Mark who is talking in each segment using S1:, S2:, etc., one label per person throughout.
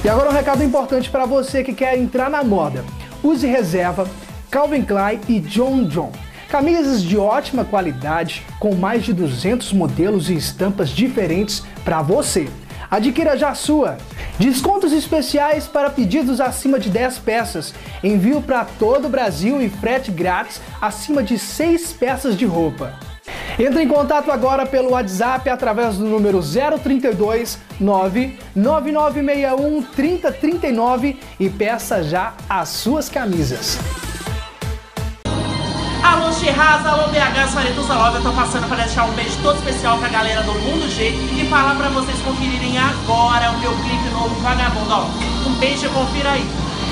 S1: E agora um recado importante para você que quer entrar na moda. Use Reserva, Calvin Klein e John John. Camisas de ótima qualidade, com mais de 200 modelos e estampas diferentes para você. Adquira já a sua. Descontos especiais para pedidos acima de 10 peças. Envio para todo o Brasil e frete grátis acima de 6 peças de roupa. Entre em contato agora pelo WhatsApp através do número 032 99961 3039 e peça já as suas camisas.
S2: Alô Chirras, alô BH, Saretusa Love, eu tô passando para deixar um beijo todo especial pra galera do Mundo G e falar pra vocês conferirem agora o meu clipe novo Vagabundo, ó. Um beijo e confira aí.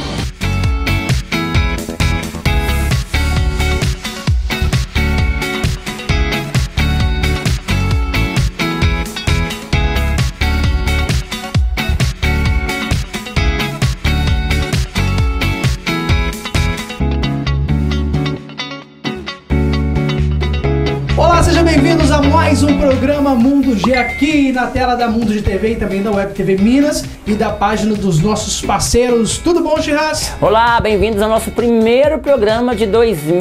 S1: Sejam bem-vindos a mais um programa Mundo G aqui na tela da Mundo G TV e também da Web TV Minas e da página dos nossos parceiros. Tudo bom, Chirras?
S3: Olá, bem-vindos ao nosso primeiro programa de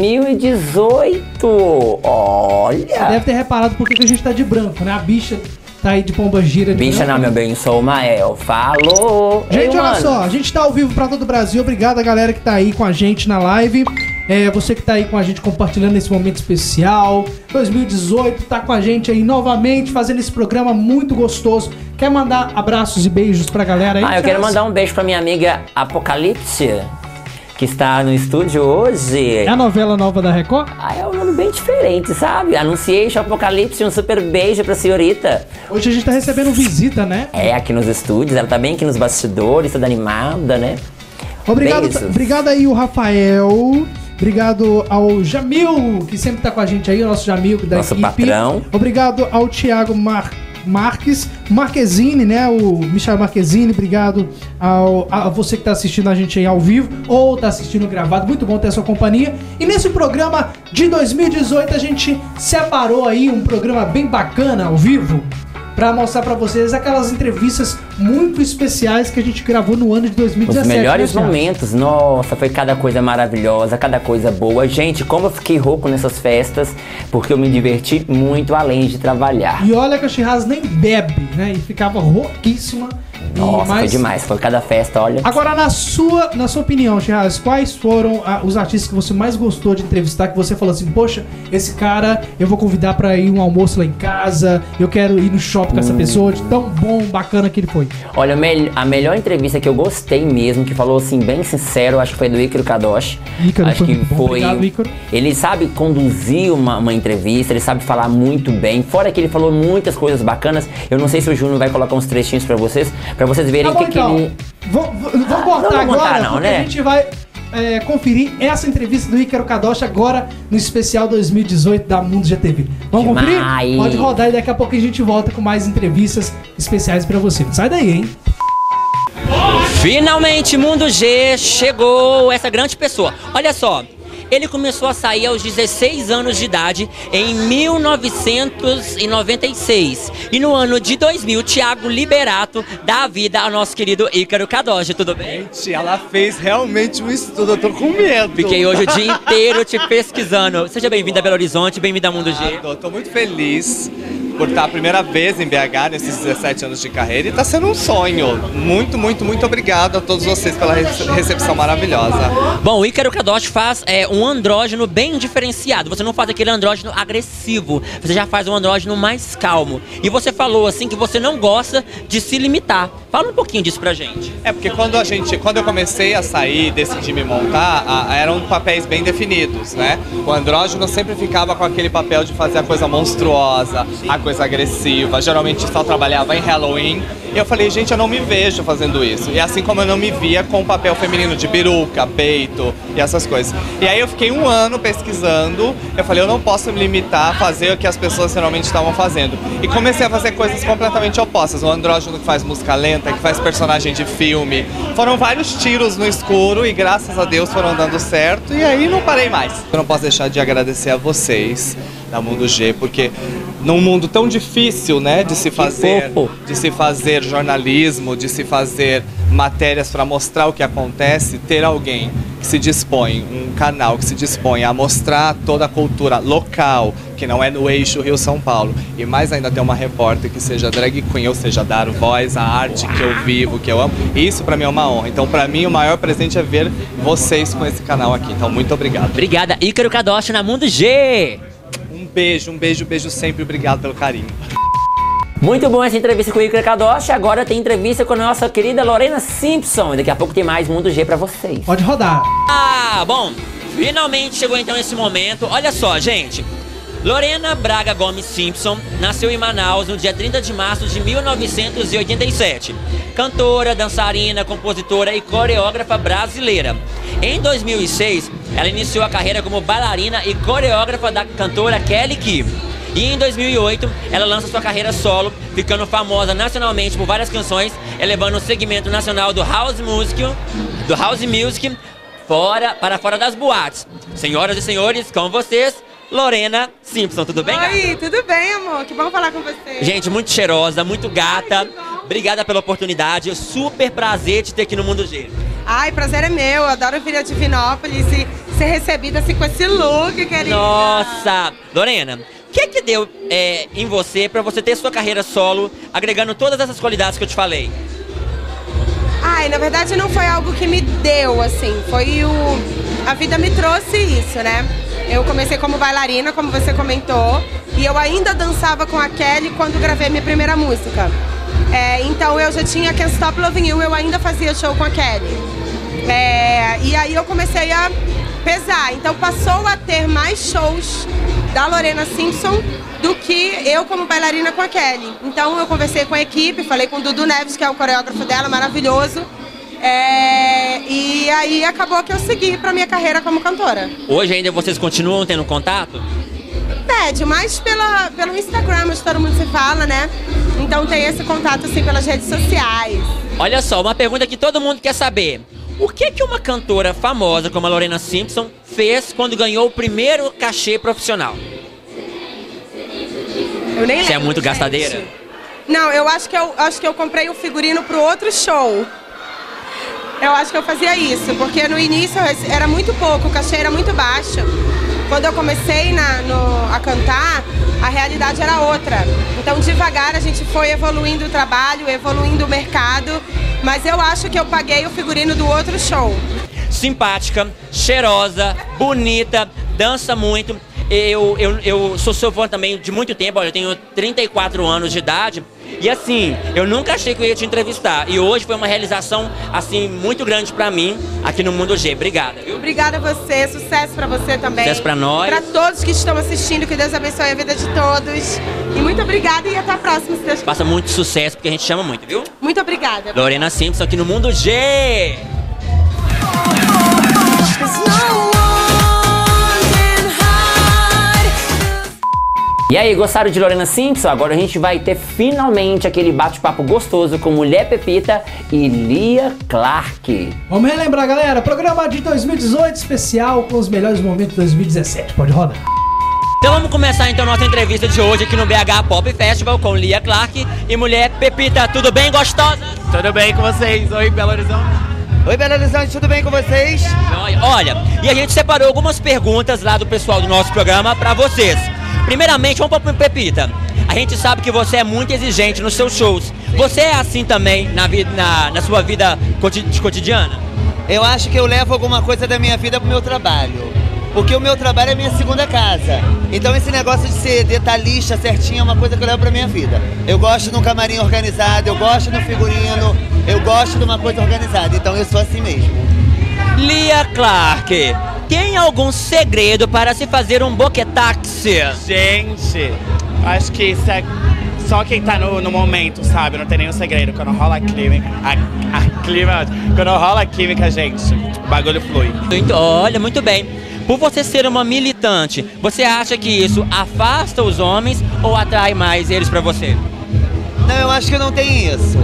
S3: 2018. Olha! Você
S1: deve ter reparado porque que a gente tá de branco, né? A bicha tá aí de pomba gira.
S3: Bicha não, meu bem, sou o Mael. Falou!
S1: Gente, olha só, a gente tá ao vivo pra todo o Brasil. Obrigado a galera que tá aí com a gente na live. Você que tá aí com a gente compartilhando esse momento especial. 2018 tá com a gente aí novamente fazendo esse programa muito gostoso. Quer mandar abraços e beijos pra galera aí?
S3: Eu quero mandar um beijo pra minha amiga Apocalipse, que está no estúdio hoje.
S1: É a novela nova da Record?
S3: É um nome bem diferente, sabe? Anunciei o Apocalipse, um super beijo pra senhorita.
S1: Hoje a gente tá recebendo visita, né?
S3: Aqui nos estúdios, ela tá bem aqui nos bastidores, toda animada, né?
S1: Obrigado aí o Rafael. Obrigado ao Jamil, que sempre tá com a gente aí, o nosso Jamil da
S3: nosso
S1: equipe.
S3: Patrão.
S1: Obrigado ao Thiago Marquezine, né? O Michel Marquezine. Obrigado a você que tá assistindo a gente aí ao vivo ou tá assistindo gravado. Muito bom ter a sua companhia. E nesse programa de 2018 a gente separou aí um programa bem bacana ao vivo pra mostrar pra vocês aquelas entrevistas muito especiais que a gente gravou no ano de 2017.
S3: Os melhores momentos, nossa, foi cada coisa maravilhosa, cada coisa boa. Gente, como eu fiquei rouco nessas festas, porque eu me diverti muito além de trabalhar.
S1: E olha que a Chirras nem bebe, né? E ficava rouquíssima.
S3: Nossa, foi demais, foi cada festa, olha.
S1: Agora, na sua opinião, Chirras, quais foram os artistas que você mais gostou de entrevistar, que você falou assim, poxa, esse cara eu vou convidar pra ir um almoço lá em casa, eu quero ir no shopping com essa pessoa, de tão bom, bacana que ele foi?
S3: Olha, a melhor entrevista que eu gostei mesmo, que falou assim, bem sincero, acho que foi do Ícaro Kadosh.
S1: Acho que foi. Obrigado, Ícaro.
S3: Ele sabe conduzir uma entrevista, ele sabe falar muito bem, fora que ele falou muitas coisas bacanas. Eu não sei se o Júnior vai colocar uns trechinhos pra vocês verem o que ele...
S1: Vamos botar agora,
S3: não,
S1: porque
S3: né?
S1: A gente vai conferir essa entrevista do Ícaro Kadosh agora no especial 2018 da Mundo GTV. Vamos conferir? Pode rodar e daqui a pouco a gente volta com mais entrevistas especiais pra você. Não sai daí, hein?
S4: Finalmente, Mundo G, chegou essa grande pessoa. Olha só, ele começou a sair aos 16 anos de idade em 1996. E no ano de 2000, Thiago Liberato dá a vida ao nosso querido Ícaro Kadosh. Tudo bem?
S5: Gente, ela fez realmente um estudo, eu tô com medo.
S4: Fiquei hoje o dia inteiro te pesquisando. Seja bem-vindo a Belo Horizonte, bem-vindo a Mundo G.
S5: Tô muito feliz por estar a primeira vez em BH nesses 17 anos de carreira e tá sendo um sonho. Muito, muito, muito obrigado a todos vocês pela recepção maravilhosa.
S4: Bom, o Ícaro Kadosh faz um andrógeno bem diferenciado. Você não faz aquele andrógeno agressivo, você já faz um andrógeno mais calmo. E você falou assim que você não gosta de se limitar. Fala um pouquinho disso pra gente.
S5: Porque quando eu comecei a sair, decidi me montar, eram papéis bem definidos, né? O andrógeno sempre ficava com aquele papel de fazer a coisa monstruosa, a coisa agressiva. Geralmente só trabalhava em Halloween. E eu falei, gente, eu não me vejo fazendo isso. E assim como eu não me via com o papel feminino de peruca, peito e essas coisas. E aí eu fiquei um ano pesquisando. Eu falei, eu não posso me limitar a fazer o que as pessoas geralmente estavam fazendo. E comecei a fazer coisas completamente opostas. O andrógeno que faz música lenta, que faz personagem de filme. Foram vários tiros no escuro e graças a Deus foram dando certo. E aí não parei mais. Eu não posso deixar de agradecer a vocês da Mundo G, porque num mundo tão difícil, né, de se fazer jornalismo, de se fazer matérias para mostrar o que acontece, ter alguém que se dispõe, um canal que se dispõe a mostrar toda a cultura local, que não é no eixo Rio-São Paulo, e mais ainda ter uma repórter que seja drag queen, ou seja, dar voz à arte que eu vivo, que eu amo, isso para mim é uma honra. Então, para mim, o maior presente é ver vocês com esse canal aqui. Então, muito obrigado.
S4: Obrigada, Ícaro Kadoshi na Mundo G.
S5: Um beijo sempre. Obrigado pelo carinho.
S3: Muito bom essa entrevista com o Ícaro Kadoshi. Agora tem entrevista com a nossa querida Lorena Simpson. E daqui a pouco tem mais Mundo G pra vocês.
S1: Pode rodar.
S4: Ah, bom, finalmente chegou então esse momento. Olha só, gente. Lorena Braga Gomes Simpson nasceu em Manaus no dia 30 de março de 1987. Cantora, dançarina, compositora e coreógrafa brasileira. Em 2006, ela iniciou a carreira como bailarina e coreógrafa da cantora Kelly Key. E em 2008, ela lança sua carreira solo, ficando famosa nacionalmente por várias canções, elevando o segmento nacional do house music para fora das boates. Senhoras e senhores, com vocês, Lorena Simpson, tudo bem?
S6: Oi, tudo bem, amor? Que bom falar com você.
S4: Gente, muito cheirosa, muito gata. Obrigada pela oportunidade, super prazer de ter aqui no Mundo G.
S6: Ai, prazer é meu, eu adoro vir a Divinópolis e ser recebida assim com esse look, querida.
S4: Nossa! Lorena, o que deu em você pra você ter sua carreira solo, agregando todas essas qualidades que eu te falei?
S6: Ai, na verdade não foi algo que me deu, assim, a vida me trouxe isso, né? Eu comecei como bailarina, como você comentou, e eu ainda dançava com a Kelly quando gravei minha primeira música. Então eu já tinha Can't Stop Loving You, eu ainda fazia show com a Kelly. E aí eu comecei a pesar, então passou a ter mais shows da Lorena Simpson do que eu como bailarina com a Kelly. Então eu conversei com a equipe, falei com o Dudu Neves, que é o coreógrafo dela, maravilhoso. E aí acabou que eu segui pra minha carreira como cantora.
S4: Hoje ainda vocês continuam tendo contato?
S6: Mais pelo Instagram, onde todo mundo se fala, né? Então tem esse contato assim pelas redes sociais.
S4: Olha só, uma pergunta que todo mundo quer saber. O que uma cantora famosa como a Lorena Simpson fez quando ganhou o primeiro cachê profissional?
S6: Eu nem lembro.
S4: Você é muito
S6: gente.
S4: gastadeira?
S6: Não, eu acho que eu comprei o figurino pro outro show. Eu acho que eu fazia isso, porque no início era muito pouco, o cachê era muito baixo. Quando eu comecei a cantar, a realidade era outra. Então, devagar, a gente foi evoluindo o trabalho, evoluindo o mercado, mas eu acho que eu paguei o figurino do outro show.
S4: Simpática, cheirosa, bonita, dança muito. Eu sou seu fã também de muito tempo, olha, eu tenho 34 anos de idade. E assim, eu nunca achei que eu ia te entrevistar. E hoje foi uma realização, assim, muito grande pra mim, aqui no Mundo G. Obrigada, viu?
S6: Obrigada a você, sucesso pra você também.
S4: Sucesso pra nós.
S6: Pra todos que estão assistindo, que Deus abençoe a vida de todos. E muito obrigada e até a próxima, se Deus quiser.
S4: Faça muito sucesso, porque a gente chama muito, viu?
S6: Muito obrigada.
S4: Lorena Simpson aqui no Mundo G.
S3: E aí, gostaram de Lorena Simpson? Agora a gente vai ter finalmente aquele bate-papo gostoso com Mulher Pepita e Lia Clark.
S1: Vamos relembrar, galera, programa de 2018 especial com os melhores momentos de 2017. Pode rodar.
S4: Então vamos começar então nossa entrevista de hoje aqui no BH Pop Festival com Lia Clark e Mulher Pepita. Tudo bem, gostosa?
S7: Tudo bem com vocês? Oi, Belo Horizonte. Oi, Belo Horizonte, tudo bem com vocês?
S4: Olha, e a gente separou algumas perguntas lá do pessoal do nosso programa pra vocês. Primeiramente, vamos para Pepita. A gente sabe que você é muito exigente nos seus shows. Você é assim também na sua vida cotidiana?
S7: Eu acho que eu levo alguma coisa da minha vida pro meu trabalho. Porque o meu trabalho é minha segunda casa. Então esse negócio de ser detalhista certinho é uma coisa que eu levo pra minha vida. Eu gosto de um camarim organizado, eu gosto do figurino, eu gosto de uma coisa organizada. Então eu sou assim mesmo.
S4: Lia Clark, tem algum segredo para se fazer um boquetaxi?
S8: Gente, acho que isso é só quem tá no momento, sabe? Não tem nenhum segredo. Quando rola a química, quando rola a química, gente, o bagulho flui.
S4: Olha, muito bem. Por você ser uma militante, você acha que isso afasta os homens ou atrai mais eles pra você?
S7: Não, eu acho que não tem isso.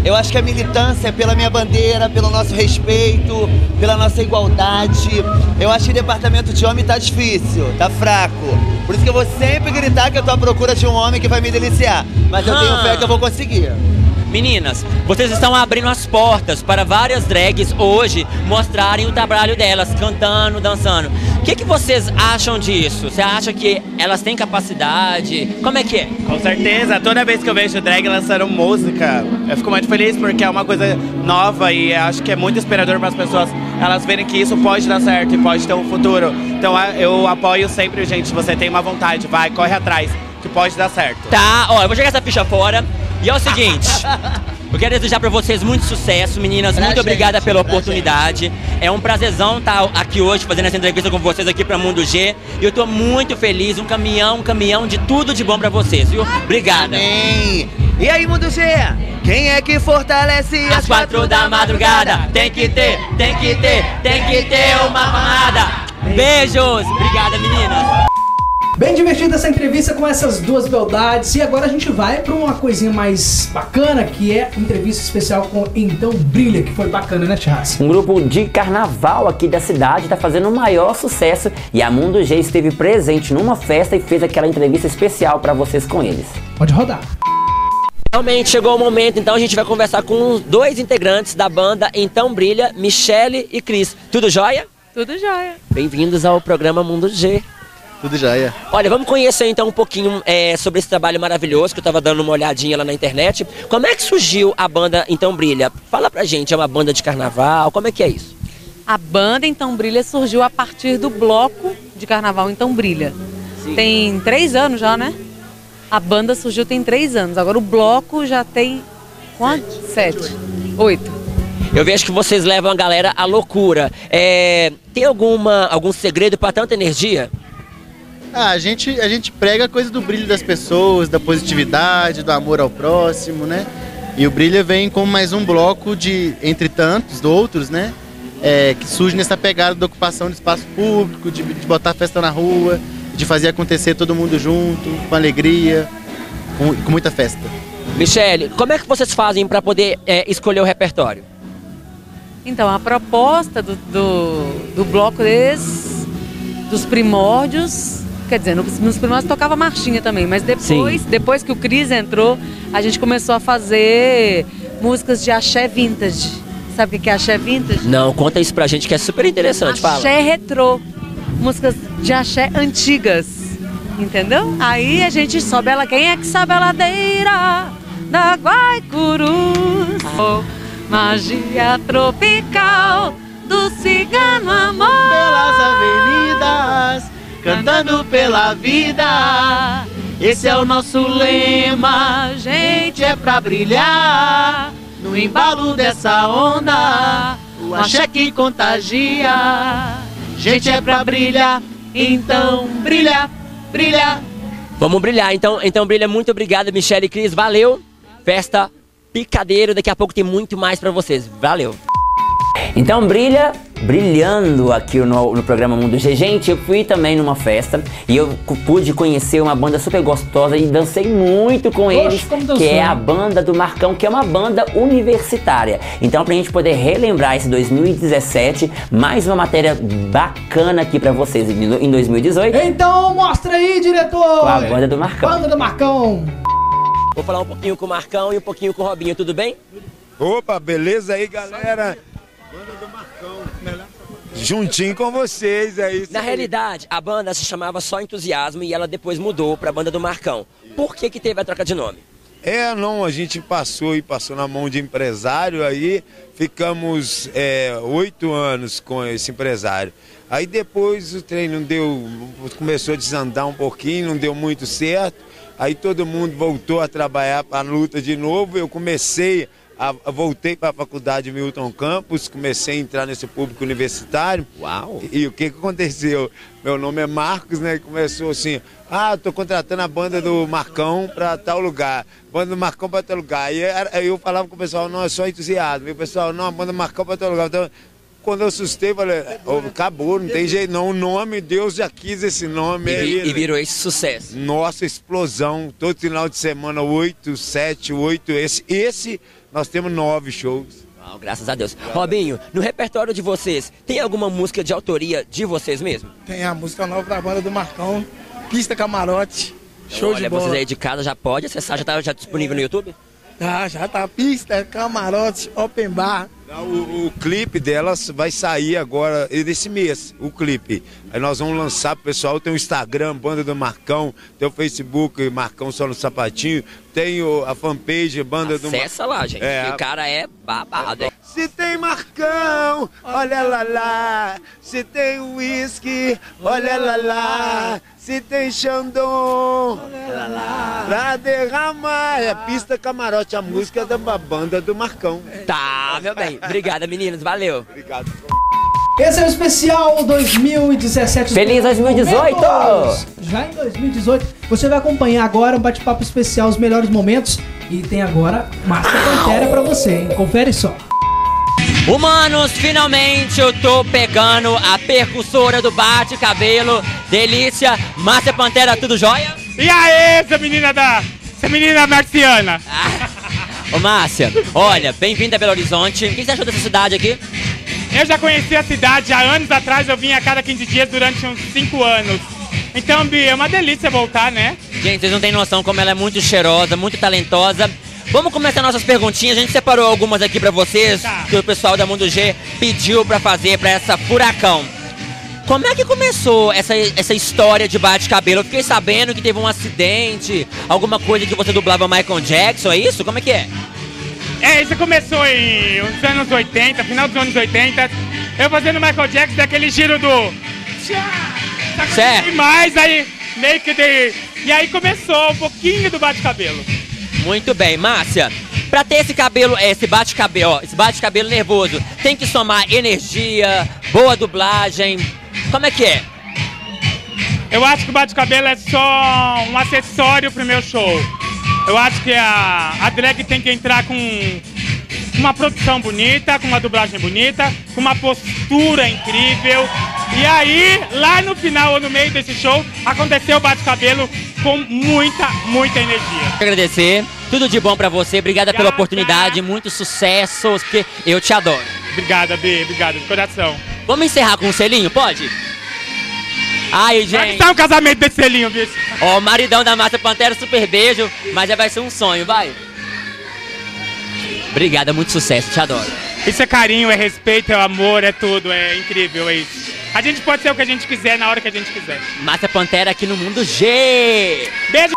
S7: Eu acho que a militância é pela minha bandeira, pelo nosso respeito, pela nossa igualdade. Eu acho que o departamento de homem tá difícil, tá fraco. Por isso que eu vou sempre gritar que eu tô à procura de um homem que vai me deliciar. Mas eu tenho fé que eu vou conseguir.
S4: Meninas, vocês estão abrindo as portas para várias drags hoje mostrarem o trabalho delas, cantando, dançando. O que vocês acham disso? Você acha que elas têm capacidade? Como é que é?
S8: Com certeza, toda vez que eu vejo drag lançando música, eu fico muito feliz porque é uma coisa nova e acho que é muito inspirador para as pessoas elas verem que isso pode dar certo e pode ter um futuro. Então eu apoio sempre, gente, você tem uma vontade, vai, corre atrás, que pode dar certo.
S4: Tá, ó, eu vou jogar essa ficha fora. E é o seguinte, eu quero desejar pra vocês muito sucesso, meninas, muito obrigada pela oportunidade. É um prazerzão estar aqui hoje fazendo essa entrevista com vocês aqui pra Mundo G. E eu tô muito feliz, um caminhão de tudo de bom pra vocês, viu? Obrigada.
S7: Amém. E aí, Mundo G, quem é que fortalece
S4: às 4 da madrugada? Tem que ter uma mamada. Beijos, obrigada, meninas.
S1: Bem divertida essa entrevista com essas duas beldades. E agora a gente vai para uma coisinha mais bacana, que é entrevista especial com Então Brilha, que foi bacana, né, Charles?
S3: Um grupo de carnaval aqui da cidade está fazendo o maior sucesso e a Mundo G esteve presente numa festa e fez aquela entrevista especial para vocês com eles.
S1: Pode rodar.
S4: Realmente chegou o momento, então a gente vai conversar com os dois integrantes da banda Então Brilha, Michele e Cris. Tudo jóia?
S9: Tudo jóia.
S4: Bem-vindos ao programa Mundo G.
S10: Tudo jóia.
S4: Olha, vamos conhecer então um pouquinho sobre esse trabalho maravilhoso que eu tava dando uma olhadinha lá na internet. Como é que surgiu a banda Então Brilha? Fala pra gente, é uma banda de carnaval, como é que é isso?
S9: A banda Então Brilha surgiu a partir do bloco de carnaval Então Brilha. Sim. Tem 3 anos já, né? A banda surgiu tem 3 anos, agora o bloco já tem quanto? 7, 8.
S4: Eu vejo que vocês levam a galera à loucura. Tem algum segredo pra tanta energia?
S10: A gente prega a coisa do brilho das pessoas, da positividade, do amor ao próximo, né? E o Brilha vem como mais um bloco de, entre tantos outros, né? Que surge nessa pegada da ocupação de espaço público, de botar festa na rua, de fazer acontecer todo mundo junto, com alegria, com muita festa.
S4: Michele, como é que vocês fazem para poder escolher o repertório?
S9: Então, a proposta do bloco dos primórdios, quer dizer, nos primórdios tocava marchinha também, mas depois que o Cris entrou, a gente começou a fazer músicas de axé vintage. Sabe o que é axé vintage?
S4: Não, conta isso pra gente que é super interessante, fala.
S9: Axé retrô, músicas de axé antigas, entendeu? Aí a gente sobe ela, quem é que sabe a ladeira da Guaicurus? Magia tropical do cigano amor.
S10: Pelas avenidas, cantando pela vida. Esse é o nosso lema, gente, é pra brilhar. No embalo dessa onda, o axé que contagia. Gente, é pra brilhar, então brilha, brilha.
S4: Vamos brilhar, então Brilha, muito obrigado, Michele e Cris, valeu. Festa picadeiro, daqui a pouco tem muito mais pra vocês, valeu.
S3: Então Brilha, brilhando aqui no programa Mundo G. Gente, eu fui também numa festa e eu pude conhecer uma banda super gostosa e dancei muito com eles, que é a banda do Marcão, que é uma banda universitária. Então, pra gente poder relembrar esse 2017, mais uma matéria bacana aqui pra vocês em 2018.
S1: Então mostra aí, diretor!
S3: Com a banda do Marcão.
S1: Banda do Marcão.
S4: Vou falar um pouquinho com o Marcão e um pouquinho com o Robinho, tudo bem?
S11: Opa, beleza aí, galera? Banda do Marcão, juntinho com vocês aí.
S4: Na realidade, a banda se chamava Só Entusiasmo e ela depois mudou pra Banda do Marcão. Por que teve a troca de nome?
S11: Não, a gente passou na mão de empresário, aí ficamos 8 anos com esse empresário. Aí depois o trem não deu, começou a desandar um pouquinho, não deu muito certo. Aí todo mundo voltou a trabalhar para a luta de novo, eu voltei para a faculdade Milton Campos, comecei a entrar nesse público universitário.
S4: Uau!
S11: E o que aconteceu? Meu nome é Marcos, né? Começou assim, tô contratando a banda do Marcão para tal lugar, banda do Marcão para tal lugar. Aí eu falava com o pessoal, não, é só entusiasmo. E o pessoal, não, a banda do Marcão para tal lugar. Então, quando eu assustei, falei, acabou, não tem jeito não, o nome, Deus já quis esse nome.
S4: E virou esse sucesso.
S11: Nossa, explosão, todo final de semana, 8, 7, 8, esse nós temos 9 shows.
S12: Oh, graças a Deus. Robinho, no repertório de vocês, tem alguma música de autoria de vocês mesmo?
S13: Tem a música nova da banda do Marcão, Pista Camarote, show de bola.
S12: Olha, vocês aí de casa já pode acessar, já tá disponível no YouTube?
S13: Já tá, Pista, Camarote, Open Bar.
S11: O clipe delas vai sair agora, desse mês, o clipe. Aí nós vamos lançar pro pessoal, tem o Instagram, Banda do Marcão, tem o Facebook, Marcão Só no Sapatinho, tem a fanpage, Banda do Marcão.
S12: Acessa lá, gente, o cara é babado.
S11: Se tem Marcão, olha lá lá. Se tem whisky, olha lá lá. Se tem Xandão, olha lá lá. Pra derramar, é Pista Camarote, a música da banda do Marcão.
S12: Tá, meu bem. Obrigada, meninos. Valeu.
S11: Obrigado.
S1: Esse é o especial 2017.
S3: Feliz 2018!
S1: Já em 2018, você vai acompanhar agora um bate-papo especial, os melhores momentos. E tem agora Márcia Pantera pra você, hein? Confere só.
S4: Humanos, finalmente eu tô pegando a percussora do bate-cabelo, delícia, Márcia Pantera, tudo jóia?
S14: E aí, essa menina marciana?
S4: Ô Márcia, olha, bem-vinda a Belo Horizonte, o que você achou dessa cidade aqui?
S14: Eu já conheci a cidade há anos atrás, eu vim a cada 15 dias durante uns 5 anos. Então, Bi, é uma delícia voltar, né?
S4: Gente, vocês não têm noção como ela é muito cheirosa, muito talentosa. Vamos começar nossas perguntinhas, a gente separou algumas aqui pra vocês, que o pessoal da Mundo G pediu pra fazer pra essa furacão. Como é que começou essa história de bate-cabelo? Eu fiquei sabendo que teve um acidente, alguma coisa que você dublava Michael Jackson, é isso? Como é que é?
S14: Isso começou em uns anos 80, final dos anos 80. Eu fazendo Michael Jackson, daquele giro do...
S4: Certo.
S14: E mais, aí meio que E aí começou um pouquinho do bate-cabelo.
S4: Muito bem, Márcia, pra ter esse bate-cabelo nervoso, tem que somar energia, boa dublagem, como é que é?
S14: Eu acho que o bate-cabelo é só um acessório pro meu show. Eu acho que a drag tem que entrar com uma produção bonita, com uma dublagem bonita, com uma postura incrível. E aí, lá no final ou no meio desse show, aconteceu o bate-cabelo com muita energia.
S4: Agradecer, tudo de bom pra você, obrigada pela oportunidade, muito sucesso, porque eu te adoro.
S14: Obrigada, Bê, obrigado, de coração.
S4: Vamos encerrar com um selinho, pode? Ai, gente.
S14: Vai estar o casamento desse selinho, bicho.
S4: Ó, o maridão da Márcia Pantera, super beijo, mas já vai ser um sonho, vai. Obrigada, muito sucesso, te adoro.
S14: Isso é carinho, é respeito, é amor, é tudo, é incrível, é isso. A gente pode ser o que a gente quiser, na hora que a gente quiser.
S4: Márcia Pantera aqui no Mundo G.
S14: Beijo.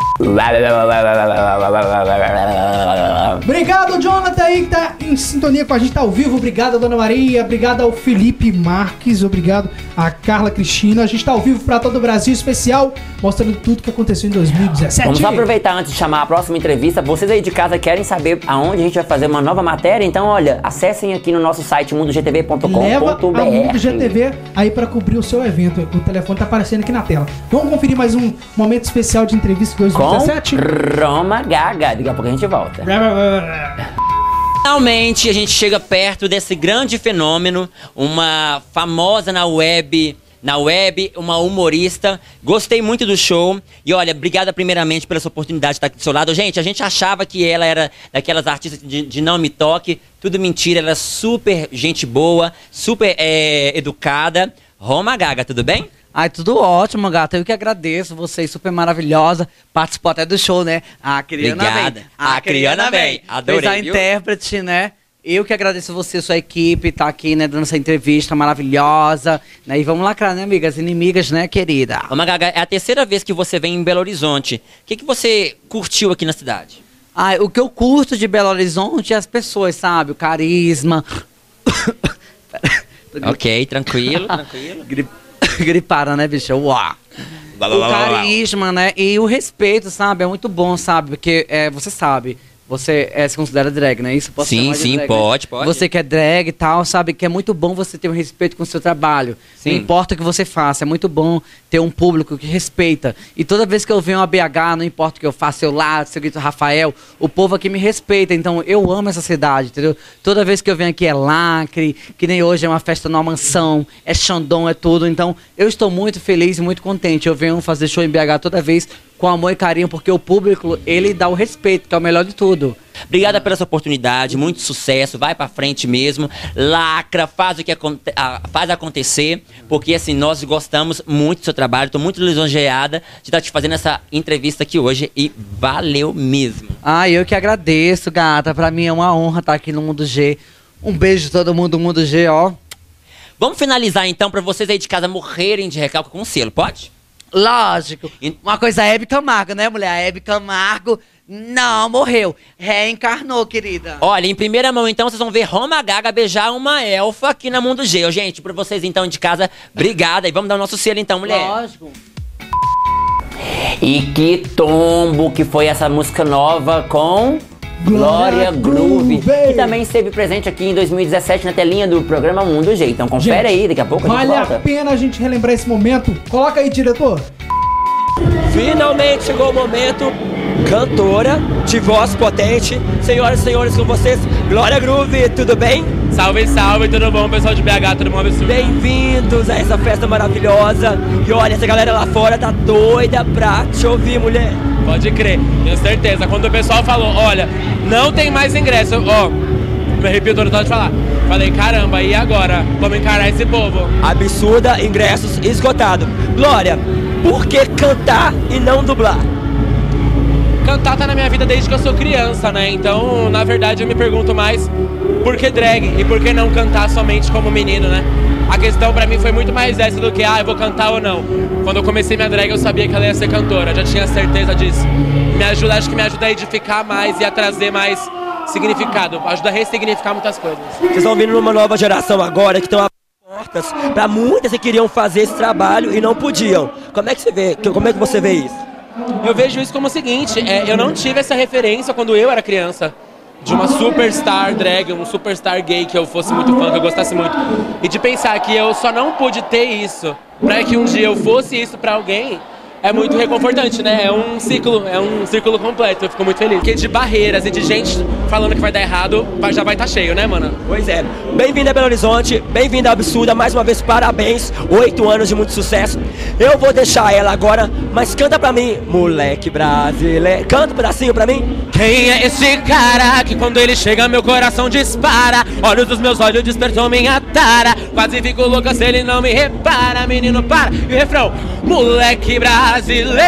S1: Obrigado, Jonathan aí que tá em sintonia com a gente, tá ao vivo. Obrigado, Dona Maria. Obrigado ao Felipe Marques. Obrigado a Carla Cristina. A gente tá ao vivo pra todo o Brasil, especial, mostrando tudo que aconteceu em 2017.
S3: Vamos só aproveitar antes de chamar a próxima entrevista. Vocês aí de casa querem saber aonde a gente vai fazer uma nova matéria? Então, olha, acessem aqui no nosso site mundogtv.com.br.
S1: Leva a Mundo GTV aí pra cobrir o seu evento. O telefone tá aparecendo aqui na tela. Vamos conferir mais um momento especial de entrevista de 2017?
S3: Roma Gaga. Daqui a pouco a gente volta.
S4: Finalmente a gente chega perto desse grande fenômeno, uma famosa na web, uma humorista. Gostei muito do show e olha, obrigada primeiramente pela sua oportunidade de estar aqui do seu lado. Gente, a gente achava que ela era daquelas artistas de não me toque, tudo mentira, ela é super gente boa, super educada. Roma Gaga, tudo bem?
S15: Ai, tudo ótimo, gata. Eu que agradeço. Vocês super maravilhosa. Participou até do show, né? A Criana
S4: Obrigada.
S15: vem.
S4: A Criana vem. Adorei,
S15: fez a
S4: viu?
S15: intérprete, né? Eu que agradeço você, sua equipe, tá aqui, né, dando essa entrevista maravilhosa. Né? E vamos lacrar, né, amigas? Inimigas, né, querida?
S4: Roma Gaga, é a terceira vez que você vem em Belo Horizonte. O que você curtiu aqui na cidade?
S15: Ai, o que eu curto de Belo Horizonte é as pessoas, sabe? O carisma.
S4: Ok, tranquilo.
S15: Gripada, né, bicho? Uau! O carisma, né? E o respeito, sabe? É muito bom, sabe? Porque você sabe, você se considera drag, né? Isso pode
S4: sim, sim,
S15: drag,
S4: pode.
S15: Você que é drag e tal, sabe? Que é muito bom você ter um respeito com o seu trabalho.
S4: Sim.
S15: Não importa o que você faça, é muito bom ter um público que respeita. E toda vez que eu venho a BH, não importa o que eu faço, eu lato, se eu grito Rafael, o povo aqui me respeita. Então eu amo essa cidade, entendeu? Toda vez que eu venho aqui é lacre, que nem hoje é uma festa numa mansão, é Xandão, é tudo. Então eu estou muito feliz e muito contente. Eu venho fazer show em BH toda vez com amor e carinho, porque o público, ele dá o respeito, que é o melhor de tudo.
S4: Obrigada pela sua oportunidade, muito sucesso, vai pra frente mesmo, lacra, faz o que faz acontecer, porque assim, nós gostamos muito do seu trabalho, tô muito lisonjeada de estar te fazendo essa entrevista aqui hoje e valeu mesmo.
S15: Ah, eu que agradeço, gata, pra mim é uma honra estar aqui no Mundo G. Um beijo de todo mundo do Mundo G, ó.
S4: Vamos finalizar então pra vocês aí de casa morrerem de recalque com selo, pode?
S15: Lógico. Uma coisa é Hebe Camargo, né, mulher? A Hebe Camargo não morreu. Reencarnou, querida.
S4: Olha, em primeira mão, então, vocês vão ver Roma Gaga beijar uma elfa aqui na Mundo G. Gente, pra vocês, então, de casa, obrigada. E vamos dar o nosso selo, então, mulher.
S15: Lógico.
S3: E que tombo que foi essa música nova com Glória Groove, que também esteve presente aqui em 2017 na telinha do programa Mundo G. Então confere aí, daqui a pouco a gente volta.
S1: Vale a pena a gente relembrar esse momento. Coloca aí, diretor.
S12: Finalmente chegou o momento, cantora de voz potente. Senhoras e senhores, com vocês, Glória Groove, tudo bem?
S16: Salve, salve, tudo bom, pessoal de BH, tudo bom, absurdo?
S12: Bem-vindos a essa festa maravilhosa. E olha, essa galera lá fora tá doida pra te ouvir, mulher.
S16: Pode crer, tenho certeza. Quando o pessoal falou, olha, não tem mais ingresso, ó, me arrepio todo de falar. Falei, caramba, e agora? Como encarar esse povo?
S12: Absurda, ingressos esgotados. Glória, por que cantar e não dublar?
S16: Cantar tá na minha vida desde que eu sou criança, né? Então, na verdade, eu me pergunto mais por que drag e por que não cantar somente como menino, né? A questão pra mim foi muito mais essa do que, eu vou cantar ou não. Quando eu comecei minha drag, eu sabia que ela ia ser cantora, já tinha certeza disso. Acho que me ajuda a edificar mais e a trazer mais significado, ajuda a ressignificar muitas coisas.
S12: Vocês estão vindo numa nova geração agora que estão abrindo portas pra muitas que queriam fazer esse trabalho e não podiam. Como é que você vê isso?
S16: Eu vejo isso como o seguinte, eu não tive essa referência quando eu era criança. De uma superstar drag, um superstar gay que eu fosse muito fã, que eu gostasse muito. E de pensar que eu só não pude ter isso pra que um dia eu fosse isso pra alguém, é muito reconfortante, né? É um círculo completo, eu fico muito feliz. Porque de barreiras e de gente falando que vai dar errado, já vai estar cheio, né, mano?
S12: Pois é. Bem-vinda a Belo Horizonte, bem-vinda a Absurda, mais uma vez, parabéns, 8 anos de muito sucesso. Eu vou deixar ela agora, mas canta pra mim, moleque brasileiro. Canta um pedacinho pra mim.
S16: Quem é esse cara que quando ele chega meu coração dispara? Olhos dos meus olhos despertou minha tara. Quase fico louca se ele não me repara. Menino, para. E o refrão, moleque brasileiro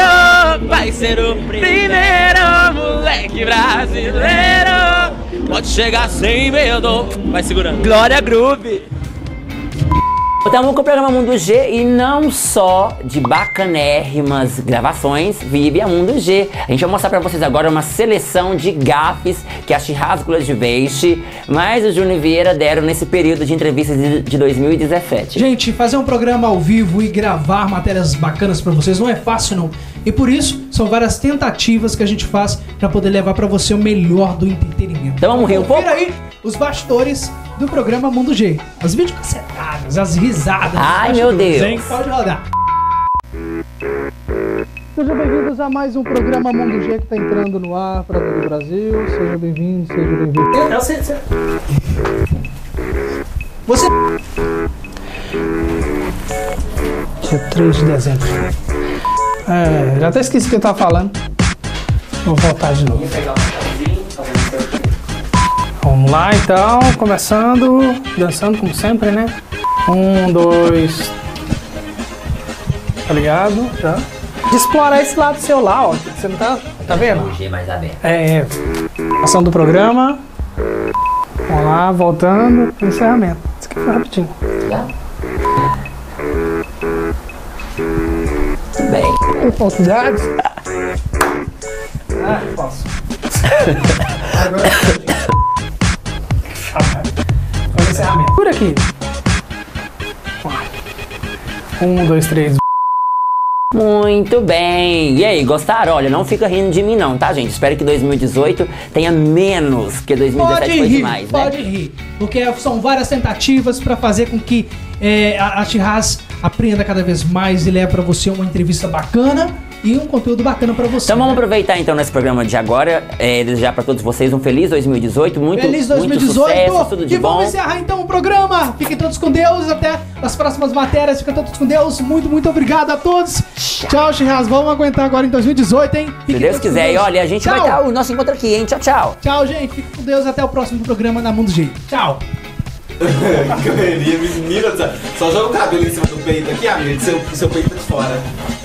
S16: vai ser o primeiro. Moleque brasileiro pode chegar sem medo. Vai segurando.
S12: Glória Groove.
S3: Estamos com o programa Mundo G e não só de bacanérrimas gravações vive a Mundo G. A gente vai mostrar pra vocês agora uma seleção de gafes que a Chirrasculas de Veixe mais o Júnior Vieira deram nesse período de entrevistas de 2017.
S1: Gente, fazer um programa ao vivo e gravar matérias bacanas pra vocês não é fácil não. E por isso, são várias tentativas que a gente faz pra poder levar pra você o melhor do entretenimento.
S3: Então vamos rir um pouco?
S1: Confira aí os bastidores do programa Mundo G. As videocassetadas, as risadas.
S3: Ai, meu Deus.
S1: Pode rodar. Sejam bem-vindos a mais um programa Mundo G que está entrando no ar para todo o Brasil. Seja bem-vindo, seja bem-vindo. Você... Dia 3 de dezembro. Já até esqueci o que eu tava falando. Vou voltar de novo. Vamos lá então, começando, dançando como sempre, né? 1, 2. Tá ligado? Tá. De explorar esse lado seu lá, ó. Você não tá vendo?
S3: Mais aberto.
S1: Ação do programa. Vamos lá, voltando pro encerramento. Isso aqui foi rapidinho.
S3: Tudo bem.
S1: Tem falsidades? Posso. Agora foi o encerramento. Por aqui. 1, 2, 3.
S3: Muito bem. E aí, gostaram? Olha, não fica rindo de mim não, tá, gente? Espero que 2018 tenha menos que 2017 foi demais, né?
S1: Pode rir, porque são várias tentativas para fazer com que a Chirras aprenda cada vez mais e leve para você uma entrevista bacana e um conteúdo bacana pra você.
S3: Então vamos aproveitar então nesse programa de agora, desejar pra todos vocês um feliz 2018,
S1: Feliz 2018,
S3: muito sucesso, tudo de
S1: e
S3: bom.
S1: vamos encerrar então o programa. Fiquem todos com Deus, até as próximas matérias. Fiquem todos com Deus, muito obrigado a todos. Tchau, Chirras, vamos aguentar agora em 2018, hein?
S3: Se Deus quiser, e olha, a gente vai dar o nosso encontro aqui, hein? Tchau, tchau.
S1: Tchau, gente, fiquem com Deus, até o próximo programa na Mundo G. Tchau.
S17: Correria, menina, só joga o cabelo em cima do peito aqui, amigo, seu peito tá de fora.